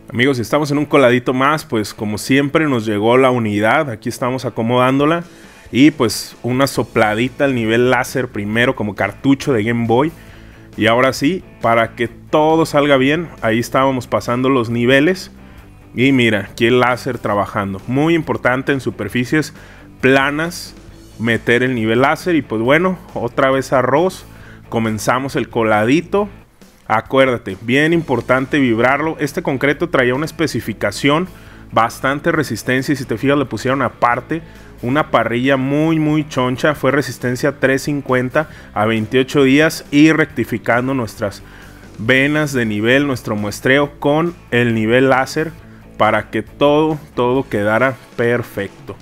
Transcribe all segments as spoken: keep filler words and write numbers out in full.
Amigos, si estamos en un coladito más, pues como siempre nos llegó la unidad. Aquí estamos acomodándola. Y pues una sopladita al nivel láser primero como cartucho de Game Boy. Y ahora sí, para que todo salga bien, ahí estábamos pasando los niveles. Y mira, aquí el láser trabajando. Muy importante en superficies planas meter el nivel láser. Y pues bueno, otra vez arroz. Comenzamos el coladito. Acuérdate, bien importante vibrarlo. Este concreto traía una especificación, bastante resistencia. Y si te fijas, le pusieron aparte una parrilla muy muy choncha. Fue resistencia trescientos cincuenta a veintiocho días. Y rectificando nuestras venas de nivel, nuestro muestreo con el nivel láser, para que todo, todo quedara perfecto.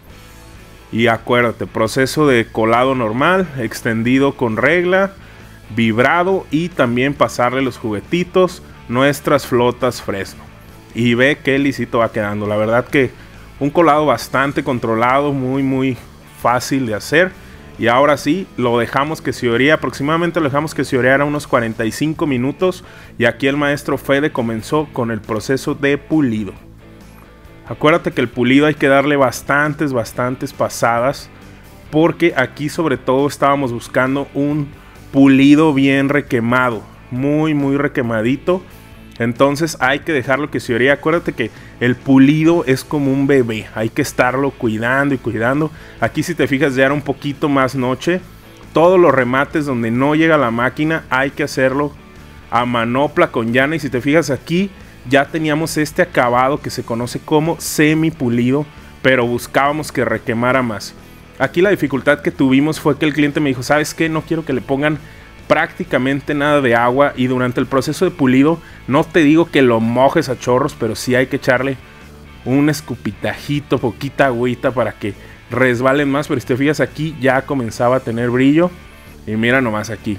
Y acuérdate, proceso de colado normal, extendido con regla, vibrado, y también pasarle los juguetitos, nuestras flotas Fresno. Y ve qué lisito va quedando. La verdad que un colado bastante controlado, muy muy fácil de hacer. Y ahora sí, lo dejamos que se oree. Aproximadamente lo dejamos que se oreara unos cuarenta y cinco minutos. Y aquí el maestro Fede comenzó con el proceso de pulido. Acuérdate que el pulido hay que darle bastantes, bastantes pasadas, porque aquí sobre todo estábamos buscando un pulido bien requemado, muy muy requemadito. Entonces hay que dejarlo que se oree. Acuérdate que el pulido es como un bebé, hay que estarlo cuidando y cuidando. Aquí si te fijas ya era un poquito más noche. Todos los remates donde no llega la máquina hay que hacerlo a manopla con llana. Y si te fijas aquí ya teníamos este acabado que se conoce como semi pulido, pero buscábamos que requemara más. Aquí la dificultad que tuvimos fue que el cliente me dijo: ¿sabes qué? No quiero que le pongan prácticamente nada de agua, y durante el proceso de pulido no te digo que lo mojes a chorros, pero sí hay que echarle un escupitajito, poquita agüita para que resbalen más. Pero si te fijas aquí ya comenzaba a tener brillo, y mira nomás aquí,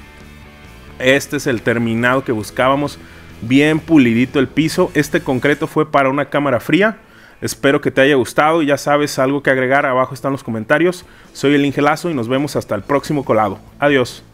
este es el terminado que buscábamos. Bien pulidito el piso. Este concreto fue para una cámara fría. Espero que te haya gustado, y ya sabes, algo que agregar, abajo están los comentarios. Soy el Ingelazo y nos vemos hasta el próximo colado. Adiós.